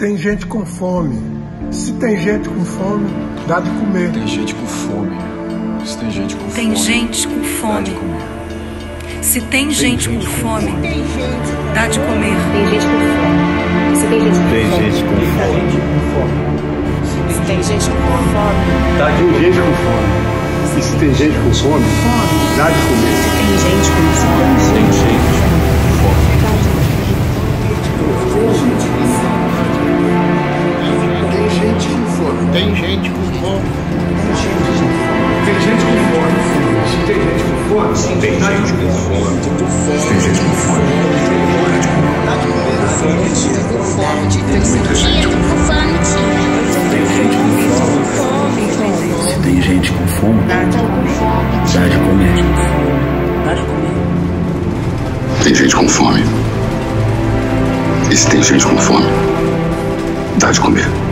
tem gente com fome. Se tem gente com fome, dá de comer. Tem gente com fome. Se tem gente com tem fome, gente com fome. dá de comer. Se tem gente com fome, dá de comer. Tem gente com fome. Se tem gente com fome. Se tem gente com fome, dá de comer. Tem gente com fome. E se tem gente com fome, dá de comer. Tem gente com fome. Tem gente com fome. Tem gente com fome. Tem gente com fome. Tem gente com fome. Se tem gente com fome, tem gente com fome. Tem gente com fome. Tem gente com fome. Se tem gente com fome, dá de comer. Dá de comer. Tem gente com fome. E se tem gente com fome, dá de comer.